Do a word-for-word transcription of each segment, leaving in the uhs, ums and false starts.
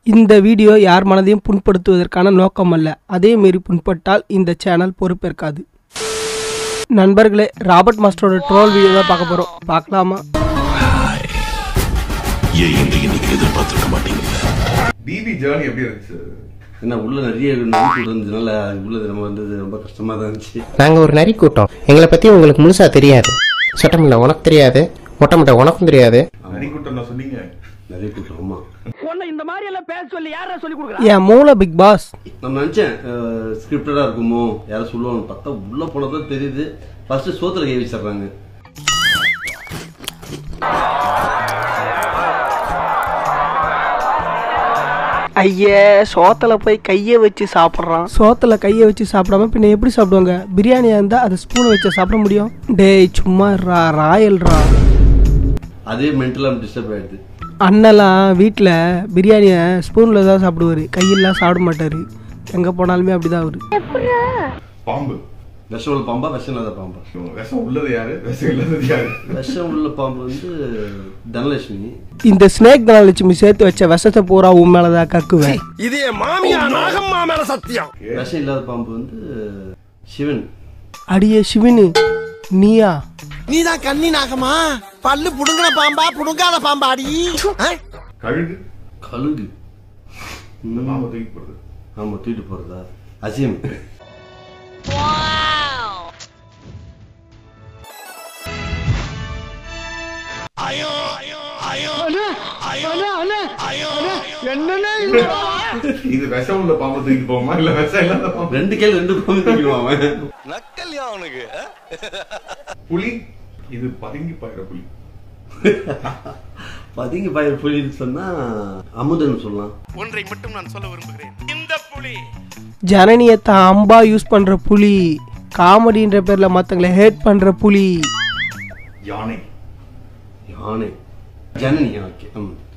இந்த வீடியோ யார் மனதையும் புண்படுத்துவதற்கான நோக்கம் அல்ல. அதே மீறி புண்பட்டால் இந்த சேனல் பொறுப்பேற்காது. நண்பர்களே, ராபர்ட் மாஸ்டரோட ட்ரோல் வீடியோ தான் பார்க்க போறோம். பார்க்கலாமா? எதிர்பார்த்திருக்க மாட்டீங்க. பிபி ஜர்னி எப்படி இருந்துச்சு? என்ன உள்ள நிறைய நரி இருந்ததுனால உள்ள நம்ம வந்தது ரொம்ப கஷ்டமா தான் இருந்துச்சு. நாங்க ஒரு நரி கூட்டம். எங்களை பத்தி உங்களுக்கு முழுசா தெரியாது. சொட்டமில்ல உனக்கு தெரியாது, மொட்டமிட்ட உனக்கும் தெரியாது. நரி கூட்டம் தான் சொன்னீங்க. நரி கூட்டம். ஆமா, இந்த மாதிரி எல்லாம் பேச சொல்லி யாரா சொல்லி கொடுக்குறா? ஏன் மூளை பிக் பாஸ். நான் நினைச்சேன் ஸ்கிரிப்டடா இருக்குமோ, யாரும் சொல்லுவாங்க. பார்த்தா உள்ள போனதான் தெரியுது. ஃபர்ஸ்ட் சோத்துல கை வச்சிடுறாங்க. ஐயே, சோத்துல போய் கையை வச்சு சாப்பிட்றான். சோத்துல கையை வச்சு சாப்பிடாம பின்ன எப்படி சாப்பிடுவாங்க? பிரியாணியா இருந்தா அதை ஸ்பூனை வச்சு சாப்பிட முடியும். டேய் சும்மா ரா ராயல்ரா. அதே மென்டலா டிஸ்டர்ப் ஆயிடுது. அண்ணெல்லாம் வீட்டில் பிரியாணியை ஸ்பூனில் தான் சாப்பிடுவார், கையெல்லாம் சாப்பிட மாட்டார். எங்கே போனாலுமே அப்படிதான் அவரு. பாம்பு விஷம் உள்ள பாம்பா, விஷம் இல்லாத பாம்பா? விஷம் உள்ளது யாரு, விஷம் இல்லாதது யாரு? விஷம் உள்ள பாம்பு வந்து தனலட்சுமி. இந்த ஸ்னேக் தனலட்சுமி சேர்த்து வச்ச விஷத்தை பூரா உன் மேலதான் கக்குவேன். இது மாமியா நாகம்மா மேல சத்தியம். விஷம் இல்லாத பாம்பு வந்து சிவன். அடியே சிவனு, நீயா? நீதான் கண்ணி நாகமா? பல்லு புடுங்கின பாம்பா புடுங்காத பாம்பா? அடி கழுகு. கழுகு தூக்கிட்டு போறது. ஆமா, தூக்கிட்டு போறதா? அசீம். இது விஷம் உள்ள பாம்பு தூக்கிட்டு போமா இல்ல விஷம் இல்லாத பாம்பு? ரெண்டு கேள்வி, ரெண்டு பாம்பு தூக்கிடுவாங்க. நக்கல்யா அவனுக்கு. புலி. இது பதுங்கி பாயிர புலி. பதுங்கி பாயிர புலின்னு சொன்னா அமுதன் சொல்லலாம். ஒன்றை மட்டும் நான் சொல்ல விரும்புகிறேன். இந்த புலி ஜனனியத்தை அம்பா யூஸ் பண்ற புலி, காமெடின்ற பேர்ல மத்தவங்களை ஹேட் பண்ற புலி. யானை. யானை ஜனனி. ஓகே.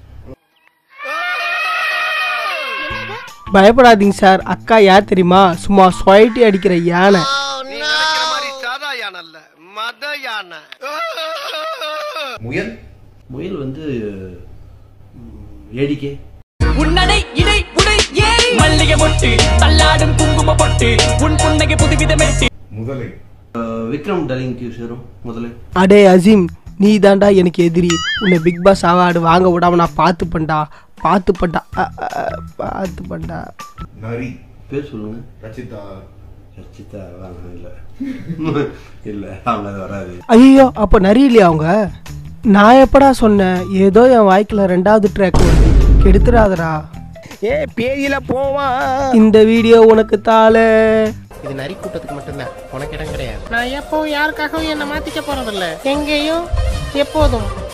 பயப்படாதீங்க சார், அக்கா யார் தெரியுமா? சும்மா ஸ்வைட்டி அடிக்கிற யானை. முயல். முயல் வந்து ஏடிக்கே. உன்னடை இடை உடை ஏறி மல்லிகை மொட்டு தள்ளாடும் குங்கும பொட்டு உன் புன்னகை புதுவித மெட்டு. முதலை. விக்ரம் டலிங்க்கு சேரும் முதலை. அடே அசீம், நீ தாண்டா எனக்கு எதிரி. உன்னை பிக் பாஸ் அவார்டு வாங்க விடாம நான் பார்த்து பண்ணா பார்த்து பண்ணா பார்த்து பண்ணா. நரி. பேர் சொல்லுங்க. ரச்சிதா. ரச்சிதா இல்ல இல்ல அவங்க அது வராது. ஐயோ, அப்ப நரி இல்லையா அவங்க? நான் எப்படா சொன்னேன்? ஏதோ என் வாய்க்குல ரெண்டாவது ட்ராக் வருது, கெடுத்துறாதரா. ஏ பேயில போவா. இந்த வீடியோ உனக்கு தால. இது நரி கூட்டத்துக்கு மட்டும்தான், உனக்கு இடம் கிடையாது. நான் எப்பவும் யாருக்காகவும் என்ன மாத்திக்க போறதில்ல. எங்கேயும் எப்போதும்